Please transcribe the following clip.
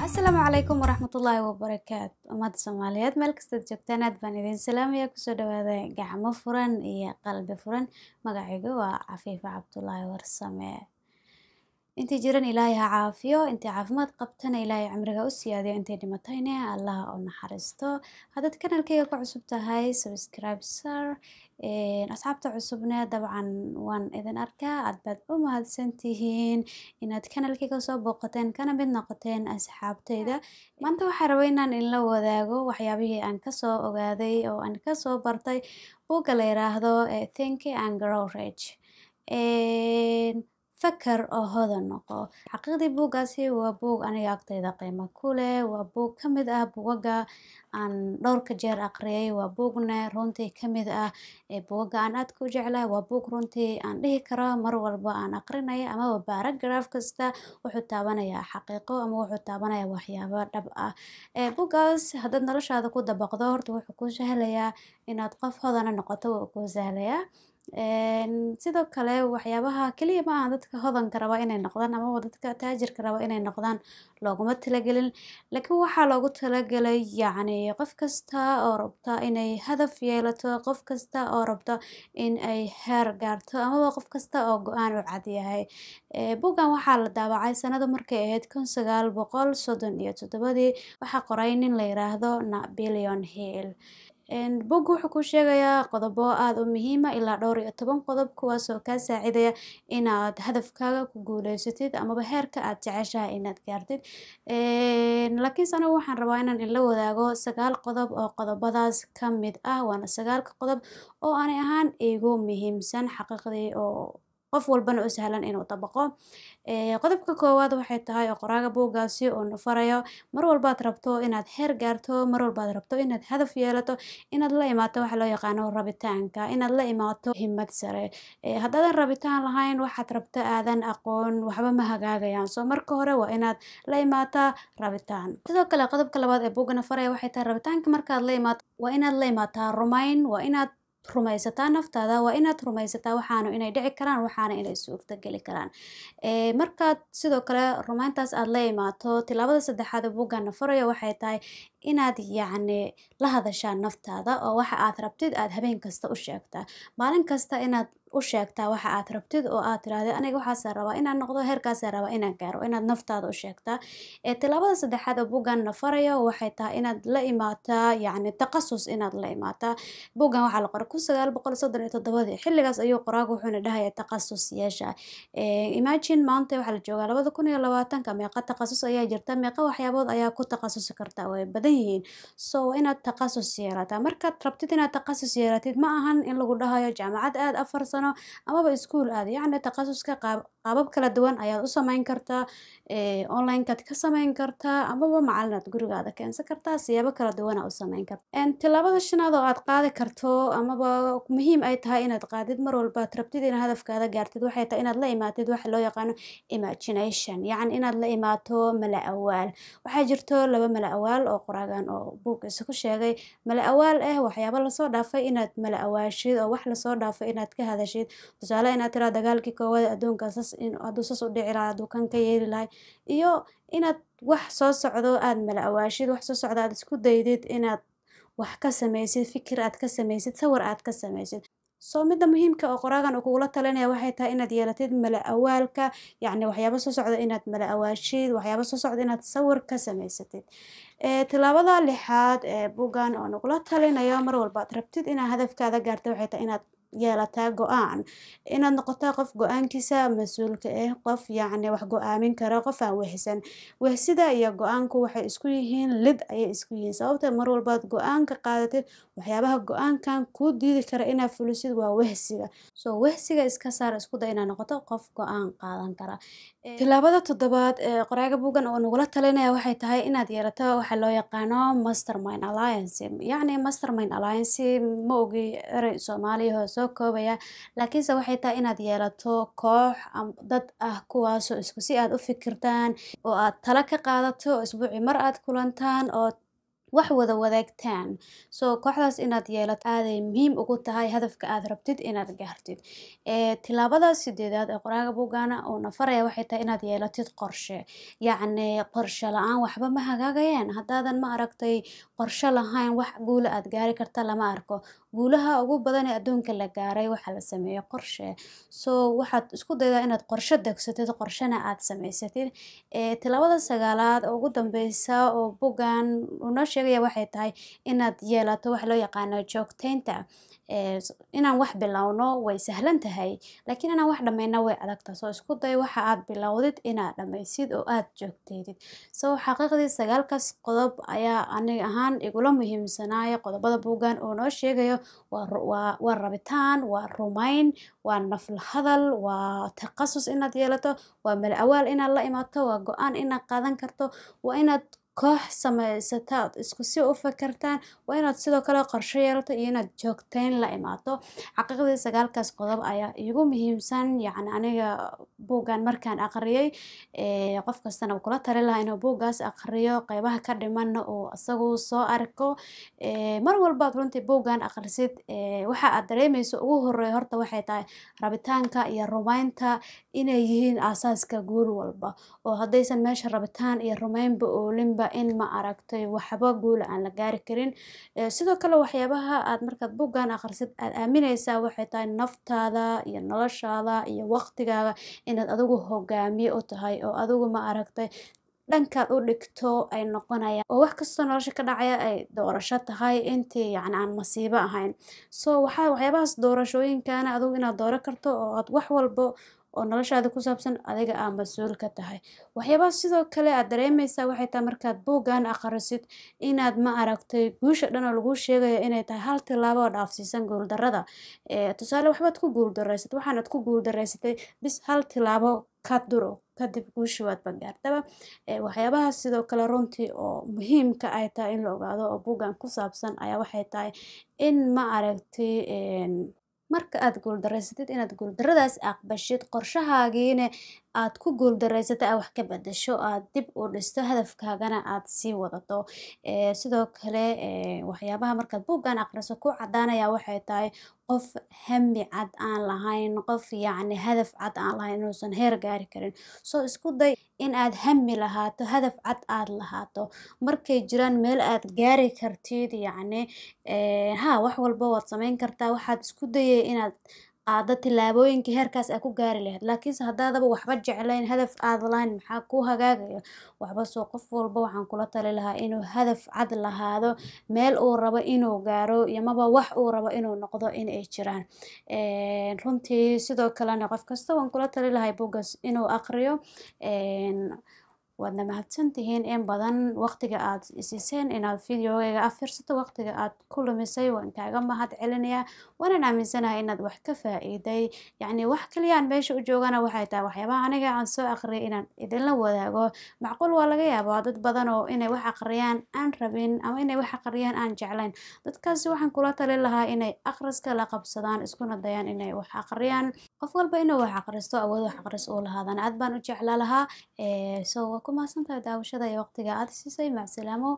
Asalaamu calaykum waraxmatullaahi wabarakaatu. Ummadda Soomaaliyeed meel kasta joogtaan aad baan idin salaamaya kusoo dhawaada gacmo furan iyo qalbi furan. Magacaygu waa Cafiifa Cabdullaahi Warsame. Intii jiran Ilaahay ha caafiyo, intii caafimaad qabtana Ilaahay cimriga u siyaadiyo, intii dhimatayna Allah u naxariisto. Haddaad kanaalkayga ku cusub tahay subscribe sar. Asxaabta cusubna dabcan waan idin arkaa, aad baad u mahadsantihiin inaad kanaalkayga soo booqateen kana mid noqoteen asxaabtayda. Maanta waxaan rabaa inaan la wadaago waxyaabihii aan ka soo ogaaday oo aan ka soo bartay buugga la yiraahdo Think and Grow Rich. Fakar oo hodan noqo. Xaqiiqdii buuggaasi waa buug aniga agtayda qiimo ku leh, waa buug ka mid ah buugaga aan dhowrka jeer aqriyay, waa buugna runtii ka mid ah buugaga aan aad ku jeclahay, waa buug runtii aan dhihi karo mar walba aan aqrinayo ama paragraph kasta wuxuu taabanayaa xaqiiqo ama wuxuu taabanayaa waxyaabo dhab ah. Buuggaas haddaad noloshaada ku dabaqdo horta wuxuu kuu sahlayaa inaad qof hodana noqoto, wuu kuu sahlayaa. Sidoo kale waxyaabaha kaliya ma aha dadka hodanka raba inay noqdaan ama dadka taajirka raba inay noqdaan looguma talagelin, laakiin waxaa loogu talagalay yacni qof kasta oo rabta inay hadaf yeelato, qof kasta oo rabta in ay heer gaarto ama qof kasta oo go'aan u cad yahay. Buuggan waxaa la daabacay sanado markay ahayd 1937 waxaa qoray nin la yiraahdo Napoleon Hill. Buuggu wuxuu ku sheegayaa qodobo aad u muhiim ah ilaa dhowr iyo 10 qodob kuwaas oo kaa saacidaya inaad hadafkaaga ku guuleysatid ama heerka aad jeceshahay inaad gaartid. Laakiin anigu waxaan rabaa inaan la wadaago 9 qodob oo qodobadaas ka mid ah, waana 9 qodob oo ani ahaan igu muhiimsan xaqiiqdii oo qof walbana u sahlan inuu dabaqo. Qodobka koowaad waxay tahay oo qoraaga buuggaasi oo nafarayo mar walbaad rabto inaad heer gaarto, mar walbaad rabto inaad hadaf yeelato, inaad la imaato waxa loo yaqaano rabitaanka, inaad la imaato himmad sare. Haddaadan rabitaan lahayn waxaad rabta aadan aqoon waxba ma hagaagayaan. Soo marka hore waa inaad la imaataa rabitaan. Sidoo kale qodobka labaad ee buugga nafaraya waxay tahay rabitaanka markaad la imaato waa inaad la imaataa rumayn, waa inaad rumaysataa naftaada, waa inaad rumaysataa waxaanu inay dhici karaan, waxaana inay suurta geli karaan. Markaad sidoo kale rumayntaas aad la imaato, tilaabada saddexaad ee buuggan nafarayo waxay tahay inaad yacni la hadashaa naftaada oo waxa aad rabtid aad habeen kasta u sheegtaa. Maalin kasta inaad u sheegtaa waxa aad rabtid oo aad tiraahdo aniga waxaas rabaa inaan noqdo, heerkaas rabaa inaan gaaro, inaad naftaada u sheegtaa. Tilaabada saddexaad ee buuggan nafarayo waxay tahay inaad la imaataa yacni takhasus inaad la imaataa. Buuggan waxaa la qoray 1937 xilligaas ayuu qoraagu wuxuuna dhahayaa takhasus yeesha. Imagine maanta waxaa la joogaa 2020 meeqa takhasus ayaa jirta, meeqa waxyaabood ayaa ku takhasusi kartaa way badan yihiin. So inaad takhasus yeelataa markaad rabtid inaad takhasus yeelatid ma ahan in lagu dhahayo jaamacad aad 4 sano amaba iskuul aad, yacni takhasuska qaabab kala duwan ayaad u samayn kartaa. Online-kaad ka samayn kartaa amaba macallinaad gurigaada keensan kartaa, siyaabo kala duwan u samayn kartaa. Tilaabada shanaad oo aad qaadi karto amaba muhiim ay tahay inaad qaadid mar walba aad rabtid inaad hadafkaada gaartid waxay tahay inaad la imaatid waxa loo yaqaano imagination, yacni inaad la imaato mala awaal. Waxaa jirto 2 mala awaal oo qoraagan oo buuggiisa ku sheegay. Mala awaal waxyaabo la soo dhaafay inaad mala awaashid oo wax la soo dhaafay inaad ka hadashid. Tusaale inaad tiraahdo dagaalkii koowaad adduunka saas in hadduu saas u dhici lahaa hadduu kan ka yeeli lahay iyo inaad wax soo socdo aad mala awaashid, wax soo socdo aad isku daydid inaad wax ka samaysid, fikir aad ka samaysid, sawir aad ka samaysid. Soo midda muhiimka oo qoraagan uu kugula talinaya waxay tahay inaad yeelatid mala awaalka, yacni waxyaabo soo socdo inaad mala awaashid, waxyaabo soo socdo inaad sawir ka samaysatid. Tilaabada 6aad ee buuggan oo nagula talinayo mar walba aad rabtid inaad hadafkaada gaarto waxay tahay inaad yeelataa go'aan, inaad noqotaa qof go'aankiisa mas'uulka ah, qof yacni wax go'aamin kara, qof aan wehsan. Wehsida iyo go'aanku waxay isku yihiin lid ayay isku yihiin sababtoo mar walba aad go'aan ka qaadatid waxyaabaha go'aankan ku diidi kara inaad fulisid waa wehsiga. So wehsiga iska saar isku day inaad noqoto qof go'aan qaadan kara. Tilaabada 7aad ee qoraaga buuggan oo nagula talinaya waxay tahay inaad yeelato waxa loo yaqaano Mastermind Alliance. Yacni Mastermind Alliance ma ogi eray Soomaali ah soo koobaya, laakiinse waxay tahay inaad yeelato koox dad ah kuwaas oo isku si aad u fikirtaan oo aad talo ka qaadato, isbuuci mar aad kulantaan oo wax wada wadaagtaan. Kooxdaas inaad yeelato aaday muhiim ugu tahay hadafka aad rabtid inaad gaartid. Tilaabada 8aad ee qoraaga buuggaana oo nafaraya waxay tahay inaad yeelatid qorshe. Yacni qorshe la'aan waxba ma hagaagayaan. Haddaadan ma aragtay qorshe lahayn wax guula aad gaari karta lama arko. Guulaha ugu badan ee adduunka la gaaray waxaa la sameeyay qorshe. Waxaad isku daydaa inaad qorshe degsatid, qorshena aad samaysatid. Tilaabada 9aad oo ugu dambeysa oo buuggan uu sheegaya waxay tahay inaad yeelato wax loo yaqaano joogteynta. Inaan wax bilowno way sahlan tahay, laakiin inaan wax dhammayno way adag tahay. Isku day waxa aad bilowdid inaad dhammaysid oo aad joogteydid. Xaqiiqdii 9kaas qodob ayaa aniga ahaan igula muhiimsanaya qodobada buuggan oo noo sheegayo waa rabitaan, waa rumayn, waa nafla hadal, waa takhasus inaad yeelato, waa mala awaal inaad la imaato, waa go'aan inaad qaadan karto, waa inaad koox samaysata isku si u fakartaan, waa inaad sidoo kale qorshe yeelato iyo inaad joogteyn la imaato. Xaqiiqdii 9kaas qodob ayaa igu muhiimsan. Yacni aniga buuggan markaan aqriyay qof kastana kula tali lahaa inuu buuggaas aqriyo qaybaha ka dhimanna oo asagu soo arko. Mar walba runtii buuggan aqrisid waxa aad dareemayso ugu horeeyo horta waxay tahay rabitaanka iyo rumaynta inay yihiin aasaaska guul walba. Oo haddaysan meesha rabitaan iyo rumaynba oolinba in ma aragtay waxba guul aan la gaari karin. Sidoo kale waxyaabaha aad markaad buuggan aqrisid aad aaminaysaa waxay tahay naftaada iyo noloshaada iyo waqtigaaga inaad adigu hogaamiye u tahay oo adigu ma aragtay dhankaad u dhigto ay noqonayaan oo wax kastoo nolosha ka dhacaya ay doorasho tahay intii yacni aan masiibo ahayn. Waxyaabahaas doorashooyinkana adigu inaad dooran karto oo aad wax walbo oo noloshaada ku saabsan adiga aa mas'uul ka tahay. Waxyaabaha sidoo kale aad dareemaysaa waxay tahay markaad buuggan aqrisid inaad ma aragtay guusha dhan oo lagu sheegayo inay tahay hal tilaabo oo dhaafsiisan guuldarrada. Tusaale waxbaad ku guuldareysatay, waxaanaad ku guuldareysatay bis hal tilaabo ka duro kadib guushi waad gaartaba. Waxyaabahaas sidoo kale runtii oo muhiimka ay tahay in la ogaado oo buuggan ku saabsan ayaa waxay tahay in ma aragtay marka aad guuldareysatid inaad guuldarradaas aqbashid qorshahaagiina aad ku guuldareysatay aad wax ka beddesho aad dib u dhisto hadafkaagana aad sii wadato. Sidoo kale waxyaabaha markaad buuggan aqriso ku caddaanaya waxay tahay qof hami cad aan lahayn, qof yacni hadaf cad aan lahayn inuusan heer gaari karin. Isku day in aad hami lahaato, hadaf cad aad lahaato. Markay jiraan meel aad gaari kartid yacni wax walba waad samayn kartaa. Waxaad isku dayay inaad qaado tilaabooyinkii heerkaas aad ku gaari lahayd. Laakiinse haddaadaba waxba jeclayn hadaf aad lahayn maxaa ku hagaagaya waxba. Qof walba waxaan kula tali lahaa inuu hadaf cad lahaado, meel uu rabo inuu gaaro iyo maba wax uu rabo inuu noqdo in ay jiraan. Runtii sidoo kalena qof kasta waan kula tali lahaa buuggaas inuu aqriyo. Waadna mahadsantihiin in badan waqtiga aad siiseen inaad fiidiyowgayga akhrisato, waqtiga aad ku lumisay waan kaaga mahad celinayaa. Waan aaminsanahay inaad wax ka faa'iiday. Yacni wax kaliya aan meesha u joogana waxay tahay waxyaabaha aniga aan soo aqriyay inaan idinla wadaago. Macquul waa laga yaabaa dad badan oo inay wax aqriyaan aan rabin ama inay wax aqriyaan aan jeclayn. Dadkaasi waxaan kula tali lahaa inay akhriska la qabsadaan, iskuna dayaan inay wax aqriyaan. Qof walba inuu wax akhristo, awood wax akhris uu lahaadana aad baan u jeclaa lahaa. Waa ku mahadsantahay daawashada iyo waqtiga aad siisay. Macsalaamo.